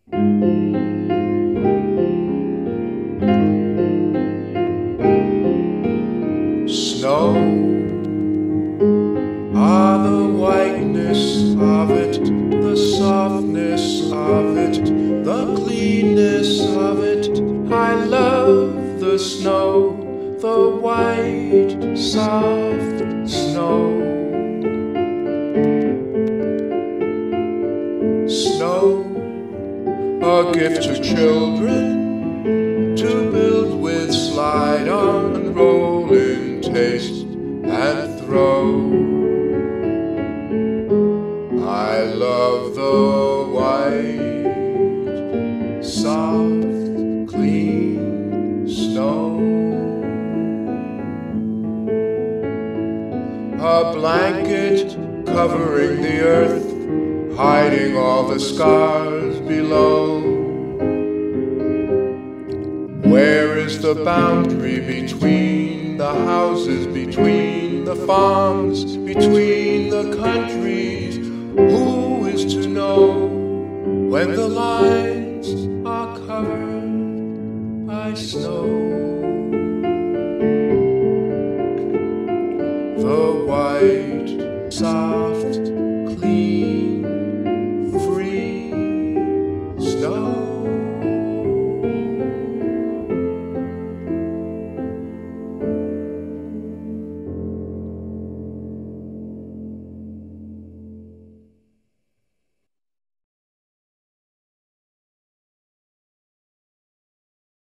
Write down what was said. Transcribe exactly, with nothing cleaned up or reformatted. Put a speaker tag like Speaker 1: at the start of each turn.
Speaker 1: Snow are the whiteness of it, the softness of it, the cleanness of it. I love the snow, the white, soft snow. Snow, a gift to children, to build with, slide on, roll in, taste and throw. I love the white, soft, clean snow. A blanket covering the earth, hiding all the scars below. Where is the boundary between the houses, between the farms, between the countries? Who is to know when the lines are covered by snow? The white, soft